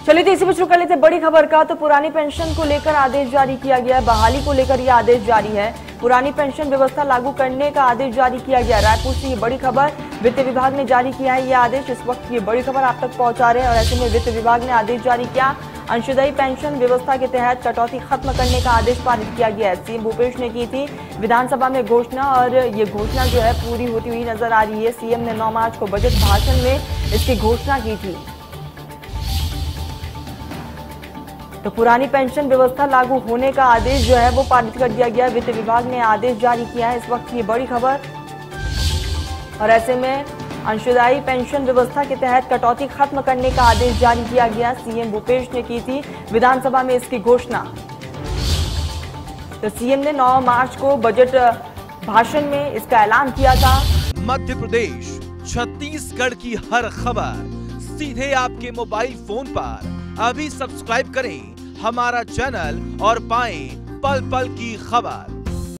चलिए तो इसी पर शुरू कर लेते हैं बड़ी खबर का। तो पुरानी पेंशन को लेकर आदेश जारी किया गया है। बहाली को लेकर यह आदेश जारी है। पुरानी पेंशन व्यवस्था लागू करने का आदेश जारी किया गया। रायपुर से ये बड़ी खबर, वित्त विभाग ने जारी किया है यह आदेश। इस वक्त ये बड़ी खबर आप तक पहुंचा रहे हैं और ऐसे में वित्त विभाग ने आदेश जारी किया। अंशदायी पेंशन व्यवस्था के तहत कटौती खत्म करने का आदेश पारित किया गया है। सीएम भूपेश ने की थी विधानसभा में घोषणा और ये घोषणा जो है पूरी होती हुई नजर आ रही है। सीएम ने 9 मार्च को बजट भाषण में इसकी घोषणा की थी। तो पुरानी पेंशन व्यवस्था लागू होने का आदेश जो है वो पारित कर दिया गया। वित्त विभाग ने आदेश जारी किया है। इस वक्त ये बड़ी खबर और ऐसे में अंशदायी पेंशन व्यवस्था के तहत कटौती खत्म करने का आदेश जारी किया गया। सीएम भूपेश ने की थी विधानसभा में इसकी घोषणा। तो सीएम ने 9 मार्च को बजट भाषण में इसका ऐलान किया था। मध्य प्रदेश, छत्तीसगढ़ की हर खबर सीधे आपके मोबाइल फोन पर। अभी सब्सक्राइब करें हमारा चैनल और पाएं पल पल की खबर।